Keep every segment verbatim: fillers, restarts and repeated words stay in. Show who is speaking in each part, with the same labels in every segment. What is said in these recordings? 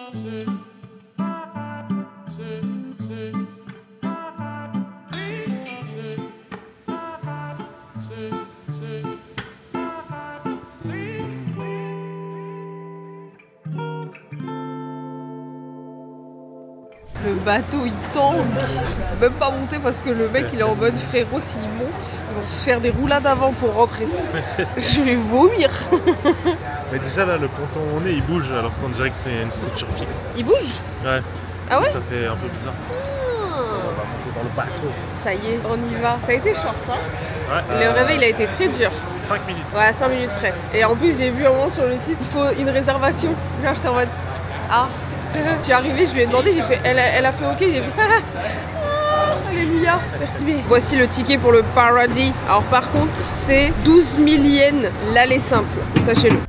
Speaker 1: Le bateau il tangue, même pas monter parce que le mec il est en mode frérot, s'il monte, ils vont se faire des roulades avant pour rentrer. Je vais vomir.
Speaker 2: Mais déjà là, le ponton où on est il bouge alors qu'on dirait que c'est une structure fixe.
Speaker 1: Il bouge?
Speaker 2: Ouais.
Speaker 1: Ah ouais?
Speaker 2: Ça fait un peu bizarre.
Speaker 1: Ah.
Speaker 2: Ça, on va monter dans le bateau.
Speaker 1: Ça y est, on y va. Ça a été short hein?
Speaker 2: Ouais.
Speaker 1: Le
Speaker 2: euh...
Speaker 1: réveil il a été très dur.
Speaker 2: cinq minutes.
Speaker 1: Ouais, à cinq minutes près. Et en plus j'ai vu un moment sur le site, il faut une réservation. Là j'étais en mode ah. Je suis arrivée, je lui ai demandé, j'ai fait, elle a, elle a fait ok, j'ai fait oh, alléluia, merci bien. Voici le ticket pour le paradis. Alors par contre, c'est douze mille yens l'aller simple, sachez-le.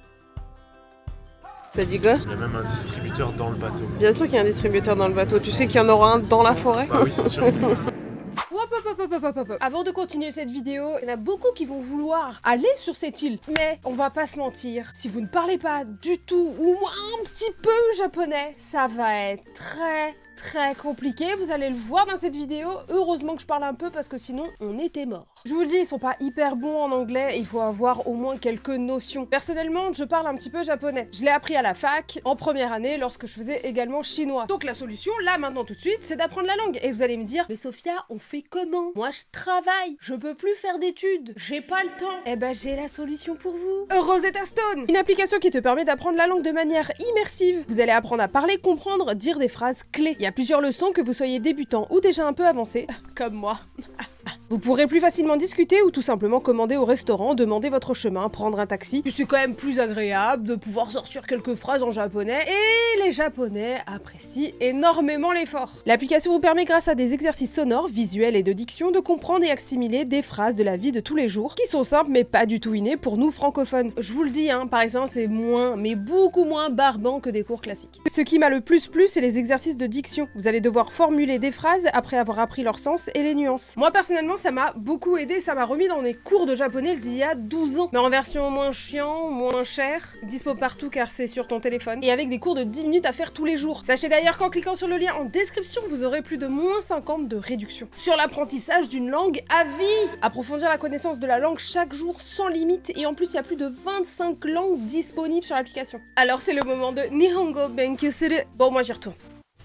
Speaker 1: T'as dit quoi?
Speaker 2: Il y a même un distributeur dans le bateau.
Speaker 1: Bien sûr qu'il y a un distributeur dans le bateau, tu sais qu'il y en aura un dans la forêt?
Speaker 2: Bah oui, c'est sûr.
Speaker 1: Hop, hop, hop, hop, hop, hop. Avant de continuer cette vidéo, il y en a beaucoup qui vont vouloir aller sur cette île. Mais on va pas se mentir, si vous ne parlez pas du tout ou un petit peu japonais, ça va être très très compliqué. Vous allez le voir dans cette vidéo. Heureusement que je parle un peu parce que sinon on était mort. Je vous le dis, ils sont pas hyper bons en anglais. Il faut avoir au moins quelques notions. Personnellement, je parle un petit peu japonais. Je l'ai appris à la fac en première année lorsque je faisais également chinois. Donc la solution, là maintenant tout de suite, c'est d'apprendre la langue. Et vous allez me dire, mais Sophia, on fait comment? Moi je travaille, je peux plus faire d'études, j'ai pas le temps. Eh ben j'ai la solution pour vous. Rosetta Stone, une application qui te permet d'apprendre la langue de manière immersive. Vous allez apprendre à parler, comprendre, dire des phrases clés. Il y a plusieurs leçons, que vous soyez débutant ou déjà un peu avancé, comme moi. Vous pourrez plus facilement discuter ou tout simplement commander au restaurant, demander votre chemin, prendre un taxi. Puis c'est quand même plus agréable de pouvoir sortir quelques phrases en japonais et les japonais apprécient énormément l'effort. L'application vous permet grâce à des exercices sonores, visuels et de diction de comprendre et assimiler des phrases de la vie de tous les jours qui sont simples mais pas du tout innées pour nous francophones. Je vous le dis, hein, par exemple, c'est moins, mais beaucoup moins barbant que des cours classiques. Ce qui m'a le plus plu, c'est les exercices de diction. Vous allez devoir formuler des phrases après avoir appris leur sens et les nuances. Moi personnellement, ça m'a beaucoup aidé, ça m'a remis dans mes cours de japonais d'il y a douze ans. Mais en version moins chiant, moins cher, dispo partout car c'est sur ton téléphone, et avec des cours de dix minutes à faire tous les jours. Sachez d'ailleurs qu'en cliquant sur le lien en description, vous aurez plus de moins cinquante de réduction sur l'apprentissage d'une langue à vie. Approfondir la connaissance de la langue chaque jour sans limite, et en plus il y a plus de vingt-cinq langues disponibles sur l'application. Alors c'est le moment de Nihongo Benkyou Suru. Bon, moi j'y retourne.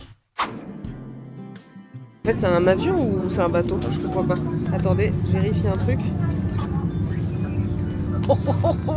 Speaker 1: En fait, c'est un avion ou c'est un bateau? Je comprends pas. Attendez, je vérifie un truc. Oh, oh, oh, oh,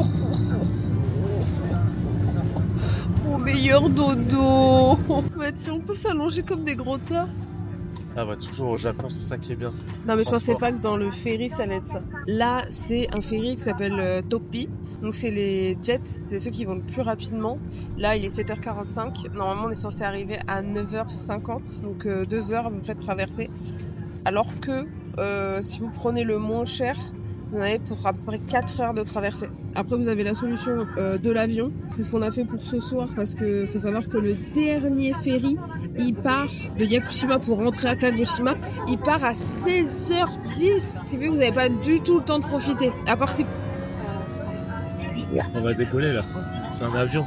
Speaker 1: oh. Mon meilleur dodo. Bah, si on peut s'allonger comme des gros tas.
Speaker 2: Ah bah toujours au Japon, c'est ça qui est bien.
Speaker 1: Non mais je pensais pas que dans le ferry ça allait être ça. Là, c'est un ferry qui s'appelle euh, Topi. Donc c'est les jets, c'est ceux qui vont le plus rapidement. Là, il est sept heures quarante-cinq. Normalement, on est censé arriver à neuf heures cinquante. Donc euh, deux heures à peu près de traversée. Alors que euh, si vous prenez le moins cher, vous en avez pour à peu près quatre heures de traversée. Après, vous avez la solution euh, de l'avion. C'est ce qu'on a fait pour ce soir parce que faut savoir que le dernier ferry, il part de Yakushima pour rentrer à Kagoshima. Il part à seize heures dix. Ce qui fait que vous n'avez pas du tout le temps de profiter. À part si...
Speaker 2: On va décoller là. C'est un avion.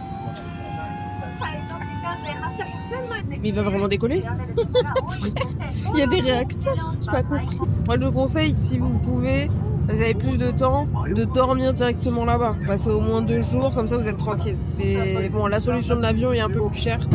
Speaker 1: Mais il va vraiment décoller? Il y a des réacteurs, j'ai pas compris. Moi, je vous conseille, si vous pouvez, vous avez plus de temps, de dormir directement là-bas. Passez au moins deux jours, comme ça vous êtes tranquille. Et bon, la solution de l'avion est un peu plus chère.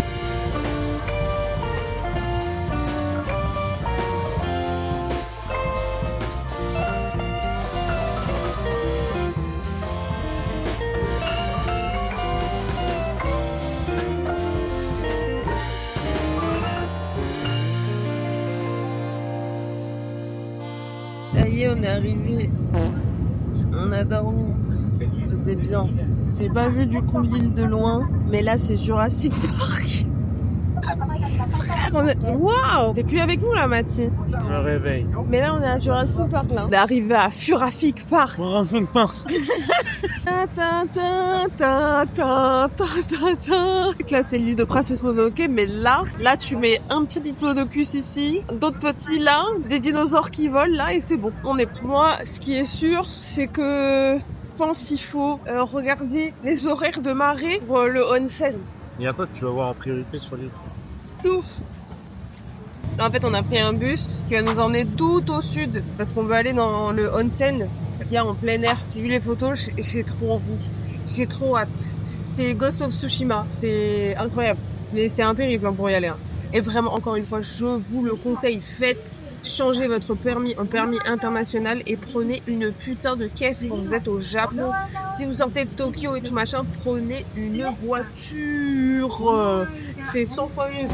Speaker 1: Ça y est, on est arrivé. On a dormi. C'était bien. J'ai pas vu du coup l'île de loin, mais là c'est Jurassic Park. Waouh! T'es plus avec nous là, Mathie?
Speaker 2: Je me réveille.
Speaker 1: Mais là on est à Jurassic Park là. On est arrivé à Furafic Park.
Speaker 2: Jurassic Park.
Speaker 1: Là c'est l'île de Princess Mononoke, mais là, là tu mets un petit diplodocus ici, d'autres petits là, des dinosaures qui volent là et c'est bon. On est. Moi, ce qui est sûr, c'est que je pense qu'il faut euh, regarder les horaires de marée pour euh, le onsen.
Speaker 2: Il y a quoi que tu vas voir en priorité sur l'île?
Speaker 1: Ouf. Là, en fait, on a pris un bus qui va nous emmener tout au sud parce qu'on veut aller dans le onsen qu'il y a en plein air. J'ai vu les photos, j'ai trop envie. J'ai trop hâte. C'est Ghost of Tsushima, c'est incroyable. Mais c'est un périple hein, pour y aller. Hein. Et vraiment, encore une fois, je vous le conseille, faites changer votre permis en permis international et prenez une putain de caisse quand vous êtes au Japon. Si vous sortez de Tokyo et tout machin, prenez une voiture. C'est cent fois mieux.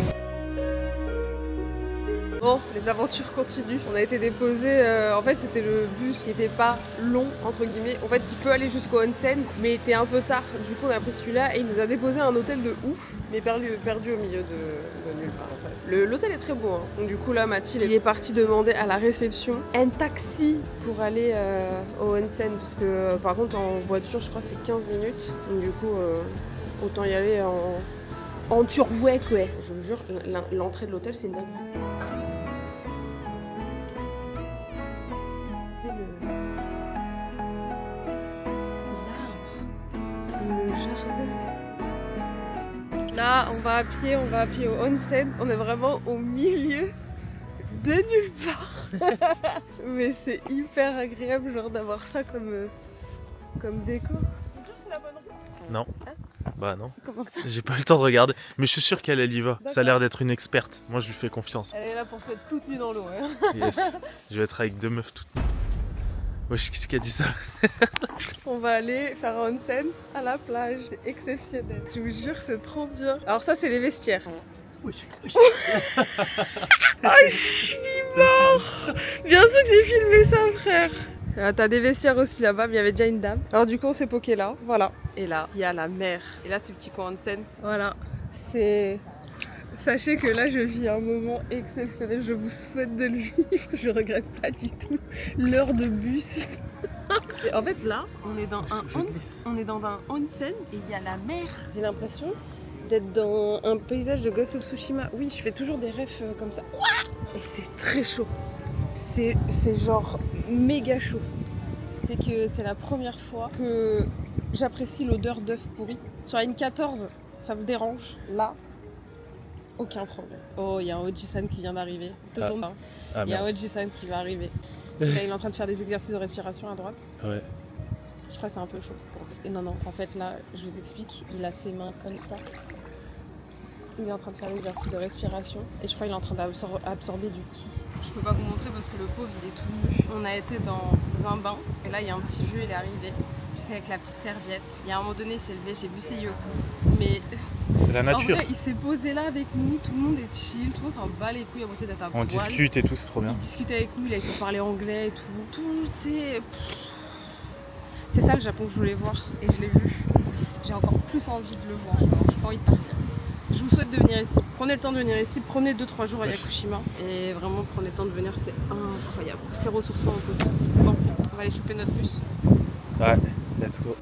Speaker 1: Bon, les aventures continuent. On a été déposé, euh, en fait c'était le bus qui était pas long entre guillemets. En fait il peut aller jusqu'au onsen, mais il était un peu tard. Du coup on a pris celui-là et il nous a déposé à un hôtel de ouf, mais perdu, perdu au milieu de, de nulle part. En fait. L'hôtel est très beau. Hein. Donc du coup là Mathilde il est parti demander à la réception un taxi pour aller euh, au onsen, parce que euh, par contre en voiture je crois c'est quinze minutes. Donc du coup euh, autant y aller en, en turvouet quoi. Je vous jure, l'entrée de l'hôtel c'est une dinguerie. Là, on va à pied, on va à pied au onsen. On est vraiment au milieu de nulle part. Mais c'est hyper agréable genre d'avoir ça comme, euh, comme décor. C'est la bonne route?
Speaker 2: Non.
Speaker 1: Hein?
Speaker 2: Bah non.
Speaker 1: Comment ça?
Speaker 2: J'ai pas eu le temps de regarder. Mais je suis sûr qu'elle elle y va. Ça a l'air d'être une experte. Moi je lui fais confiance.
Speaker 1: Elle est là pour se mettre toute nue dans l'eau. Hein.
Speaker 2: Yes. Je vais être avec deux meufs toutes nues. Wesh, qu'est-ce qui a dit ça?
Speaker 1: On va aller faire un onsen à la plage, c'est exceptionnel. Je vous jure, c'est trop bien. Alors ça, c'est les vestiaires. Oui. Ah, je suis mort. Bien sûr que j'ai filmé ça, frère. Ah, t'as des vestiaires aussi là-bas, mais il y avait déjà une dame. Alors du coup, on s'est poké là, voilà. Et là, il y a la mer. Et là, c'est le petit coin onsen. Voilà, c'est... Sachez que là je vis un moment exceptionnel, je vous souhaite de le vivre, je regrette pas du tout l'heure de bus. Et en fait là, on est dans un on, on est dans un onsen et il y a la mer. J'ai l'impression d'être dans un paysage de Ghost of Tsushima. Oui, je fais toujours des rêves comme ça. Et c'est très chaud. C'est genre méga chaud. C'est que c'est la première fois que j'apprécie l'odeur d'œuf pourri. Sur la N quatorze, ça me dérange. Là, aucun problème. Oh, il y a un Oji-san qui vient d'arriver. Te
Speaker 2: ah.
Speaker 1: tourne pas.
Speaker 2: Ah,
Speaker 1: il y a un Oji-san qui va arriver. Là, il est en train de faire des exercices de respiration à droite.
Speaker 2: Ouais.
Speaker 1: Je crois que c'est un peu chaud. Et non, non, en fait, là, je vous explique. Il a ses mains comme ça. Il est en train de faire l'exercice de respiration. Et je crois qu'il est en train d'absorber du ki. Je peux pas vous montrer parce que le pauvre, il est tout nu. On a été dans un bain. Et là, il y a un petit vieux, il est arrivé. Juste avec la petite serviette. Il y a un moment donné, il s'est levé, j'ai vu ses yoku. Mais...
Speaker 2: c'est la nature.
Speaker 1: En vrai, il s'est posé là avec nous, tout le monde est chill, tout le monde s'en bat les couilles à beauté d'être à poil.
Speaker 2: On discute et tout, c'est trop bien.
Speaker 1: Il discutait avec nous, il a essayé de parler anglais et tout. Tout, c'est... C'est ça le Japon que je voulais voir et je l'ai vu. J'ai encore plus envie de le voir, j'ai pas envie de partir. Je vous souhaite de venir ici. Prenez le temps de venir ici, prenez deux trois jours à Yakushima. Et vraiment, prenez le temps de venir, c'est incroyable. C'est ressourçant au possible. Bon, on va aller choper notre bus.
Speaker 2: Ouais, let's go.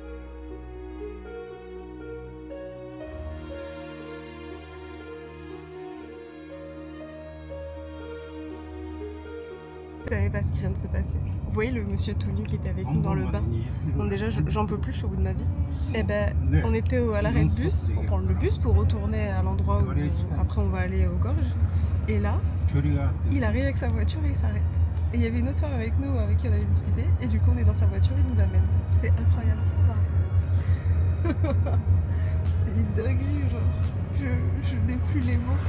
Speaker 1: Vous savez pas ce qui vient de se passer. Vous voyez le monsieur tout nu qui était avec nous dans le bain. Bon déjà j'en peux plus, je suis au bout de ma vie. Et ben on était à l'arrêt de bus pour prendre le bus pour retourner à l'endroit où après on va aller aux gorges. Et là, il arrive avec sa voiture et il s'arrête. Et il y avait une autre femme avec nous avec qui on avait discuté et du coup on est dans sa voiture, il nous amène. C'est incroyable. C'est une dinguerie genre. Je, je n'ai plus les mots.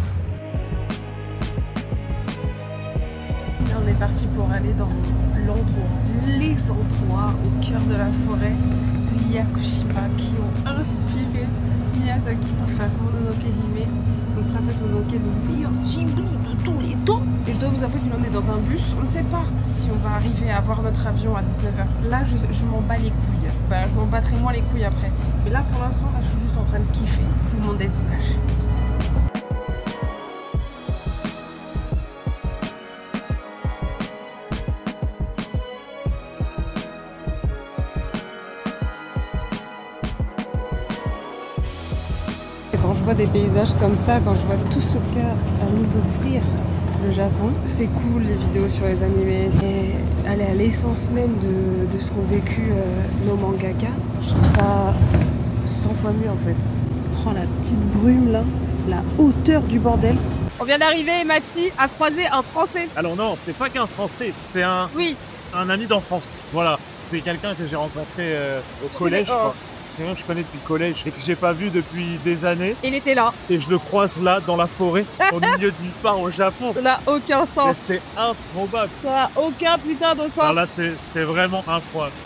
Speaker 1: On est parti pour aller dans l'endroit, les endroits au cœur de la forêt de Yakushima qui ont inspiré Miyazaki pour faire Mononoke Hime, donc Princesse Mononoke, le meilleur Ghibli de tous les temps. Et je dois vous avouer que l'on est dans un bus, on ne sait pas si on va arriver à avoir notre avion à dix-neuf heures. Là, je, je m'en bats les couilles. Bah, je m'en battrai moins les couilles après. Mais là, pour l'instant, là, je suis juste en train de kiffer. Je vous montre des images. Quand je vois des paysages comme ça, quand je vois tout ce qu'a à nous offrir le Japon, c'est cool les vidéos sur les animés, et aller à l'essence même de, de ce qu'ont vécu euh, nos mangaka, je trouve ça cent fois mieux en fait. Oh la petite brume là, la hauteur du bordel. On vient d'arriver et Mathis a croisé un Français.
Speaker 2: Alors non, c'est pas qu'un Français, c'est un,
Speaker 1: Oui.
Speaker 2: un ami d'enfance. Voilà, c'est quelqu'un que j'ai rencontré euh, au collège.
Speaker 1: Oh.
Speaker 2: Quelqu'un que je connais depuis le collège et que j'ai pas vu depuis des années.
Speaker 1: Il était là.
Speaker 2: Et je le croise là, dans la forêt, au milieu de nulle part au Japon.
Speaker 1: Ça n'a aucun
Speaker 2: Mais
Speaker 1: sens.
Speaker 2: c'est improbable.
Speaker 1: Ça n'a aucun putain de sens.
Speaker 2: Alors là, c'est c'est vraiment incroyable.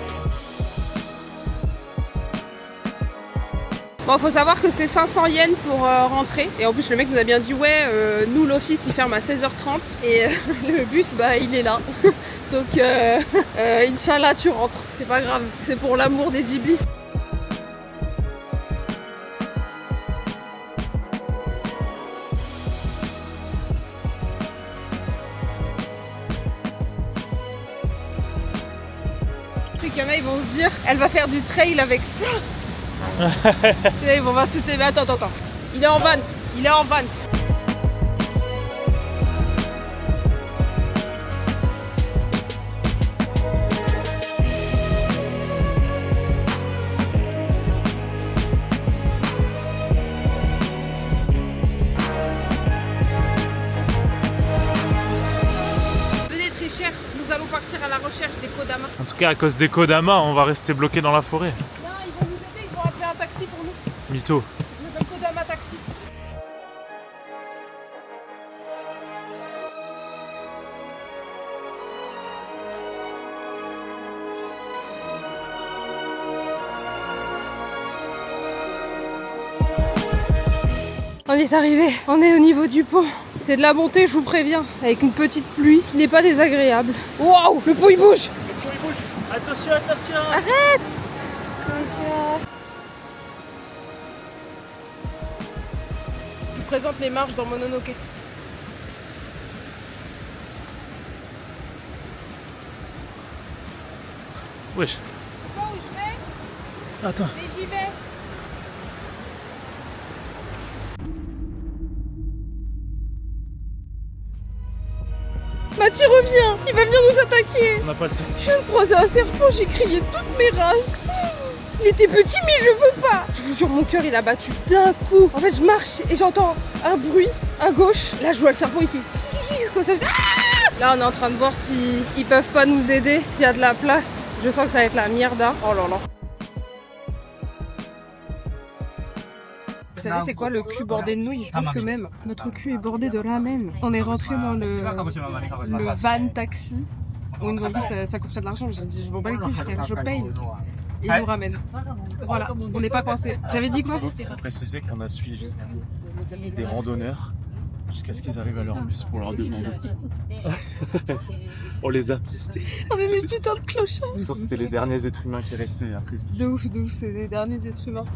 Speaker 1: Bon, faut savoir que c'est cinq cents yens pour euh, rentrer. Et en plus, le mec nous a bien dit, ouais, euh, nous, l'office, il ferme à seize heures trente. Et euh, le bus, bah, il est là. Donc, euh, euh, Inch'Allah, tu rentres. C'est pas grave. C'est pour l'amour des Ghibli. C'est qu'il y en a, ils vont se dire, elle va faire du trail avec ça. Et là, ils vont m'insulter, mais attends, attends, attends. Il est en van, il est en van. Venez très cher, nous allons partir à la recherche des Kodama.
Speaker 2: En tout cas, à cause des Kodama, on va rester bloqué dans la forêt.
Speaker 1: Non, ils vont nous aider, ils vont appeler un taxi pour nous.
Speaker 2: Mytho.
Speaker 1: Le Kodama taxi. On est arrivé, on est au niveau du pont. C'est de la montée, je vous préviens, avec une petite pluie qui n'est pas désagréable. Waouh, le pont il bouge.
Speaker 2: Le pont il bouge. Attention, attention.
Speaker 1: Arrête. Je vous présente les marches dans Mononoke.
Speaker 2: Wesh.
Speaker 1: Tu vois où je vais?
Speaker 2: Attends.
Speaker 1: Mais j'y vais. Mathis revient, il va venir nous attaquer.
Speaker 2: On n'a pas le temps.
Speaker 1: Je viens de croiser un serpent, j'ai crié toutes mes races. Il était petit mais je veux pas. Je vous jure, mon cœur il a battu d'un coup. En fait je marche et j'entends un bruit à gauche. Là je vois le serpent, il fait comme ça. Ah, là on est en train de voir s'ils si peuvent pas nous aider, s'il y a de la place. Je sens que ça va être la mierda. Oh là là. Vous savez c'est quoi le cul bordé de nouilles? Je pense que même notre cul est bordé de ramen. On est rentré dans le, le van taxi où ils nous ont dit ça, ça coûterait de l'argent. J'ai dit je m'en bats les couilles frère, je paye. Et ils nous ramènent. Voilà, on n'est pas coincé. J'avais dit quoi?
Speaker 2: Faut préciser qu'on a suivi des randonneurs jusqu'à ce qu'ils arrivent à leur bus pour leur demander. On les a pistés.
Speaker 1: On est des putains de clochards.
Speaker 2: Je pense que c'était les derniers êtres humains qui restaient après.
Speaker 1: De ouf, de ouf, c'est les derniers êtres humains.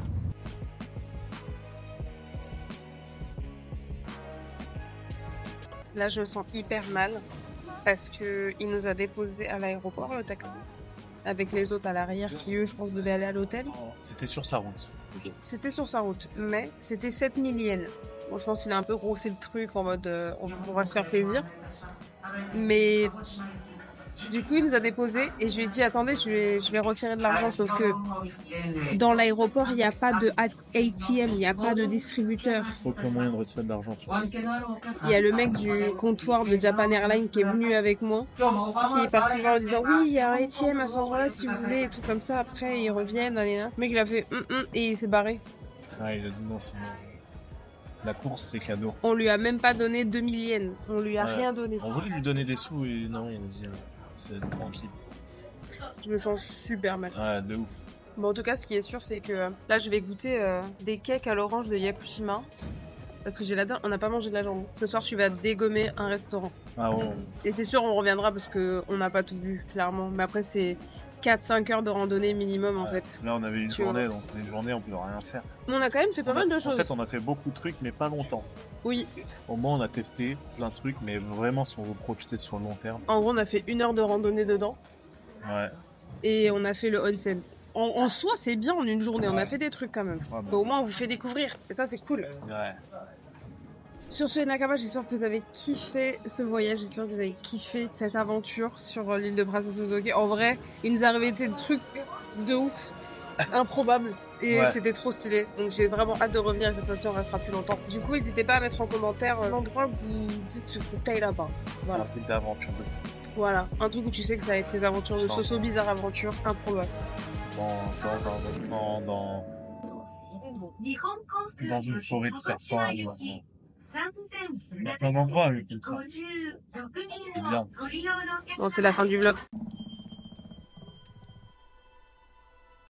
Speaker 1: Là, je me sens hyper mal parce qu'il nous a déposés à l'aéroport, le taxi, avec les autres à l'arrière qui, eux, je pense, devaient aller à l'hôtel.
Speaker 2: C'était sur sa route. Okay.
Speaker 1: C'était sur sa route, mais c'était sept mille yens. Bon, je pense qu'il a un peu grossé le truc en mode euh, on, on va se faire plaisir. Mais du coup, il nous a déposés et je lui ai dit attendez, je vais, je vais retirer de l'argent. Sauf que dans l'aéroport, il n'y a pas de A T M, il n'y a pas de distributeur.
Speaker 2: Aucun moyen de retirer de l'argent.
Speaker 1: Il y a le mec du comptoir de Japan Airlines qui est venu avec moi, qui est parti voir en disant oui, il y a un A T M à cet endroit-là si vous voulez, et tout comme ça. Après, ils reviennent, là, là. Le mec, il a fait hum, hum, et il s'est barré.
Speaker 2: Ah, il a dit non, sinon. La course, c'est cadeau.
Speaker 1: On lui a même pas donné deux mille yens. On lui a
Speaker 2: ouais.
Speaker 1: rien donné.
Speaker 2: On voulait lui donner des sous et non, il a dit euh, c'est tranquille.
Speaker 1: Je me sens super mal.
Speaker 2: Ouais, de ouf.
Speaker 1: Bon, en tout cas, ce qui est sûr, c'est que là, je vais goûter euh, des cakes à l'orange de Yakushima. Parce que j'ai la dalle, on n'a pas mangé de la jambon. Ce soir, tu vas dégommer un restaurant.
Speaker 2: Ah ouais.
Speaker 1: Et c'est sûr, on reviendra parce qu'on n'a pas tout vu, clairement. Mais après, c'est quatre cinq heures de randonnée minimum, en fait.
Speaker 2: Là, on avait une
Speaker 1: tu
Speaker 2: journée,
Speaker 1: vois.
Speaker 2: donc une journée, on peut rien faire.
Speaker 1: On a quand même fait pas
Speaker 2: on
Speaker 1: mal
Speaker 2: a,
Speaker 1: de choses.
Speaker 2: En fait, on a fait beaucoup de trucs, mais pas longtemps.
Speaker 1: Oui.
Speaker 2: Au moins, on a testé plein de trucs, mais vraiment, si on veut profiter sur le long terme.
Speaker 1: En gros, on a fait une heure de randonnée dedans.
Speaker 2: Ouais.
Speaker 1: Et on a fait le onsen. En, en soi, c'est bien en une journée. On a fait des trucs quand même.
Speaker 2: Ouais, bah.
Speaker 1: Bah, au moins, on vous fait découvrir. Et ça, c'est cool.
Speaker 2: Ouais.
Speaker 1: Sur ce, Nakama, j'espère que vous avez kiffé ce voyage. J'espère que vous avez kiffé cette aventure sur l'île de Princess Mononoke. En vrai, il nous est arrivé des trucs de ouf, improbables. et
Speaker 2: Ouais.
Speaker 1: c'était trop stylé. Donc j'ai vraiment hâte de revenir et cette fois-ci on restera plus longtemps. Du coup, n'hésitez pas à mettre en commentaire euh, l'endroit où vous dites que faut tailler là-bas.
Speaker 2: C'est
Speaker 1: Voilà.
Speaker 2: un truc d'aventure de fou.
Speaker 1: Voilà, un truc où tu sais que ça va être des aventures de
Speaker 2: Enfin.
Speaker 1: Soso bizarre aventure improbable.
Speaker 2: Dans, dans un volcan, dans, dans une forêt de serpents. Il y a plein d'endroits avec comme ça. C'est bien.
Speaker 1: Bon, c'est la fin du vlog.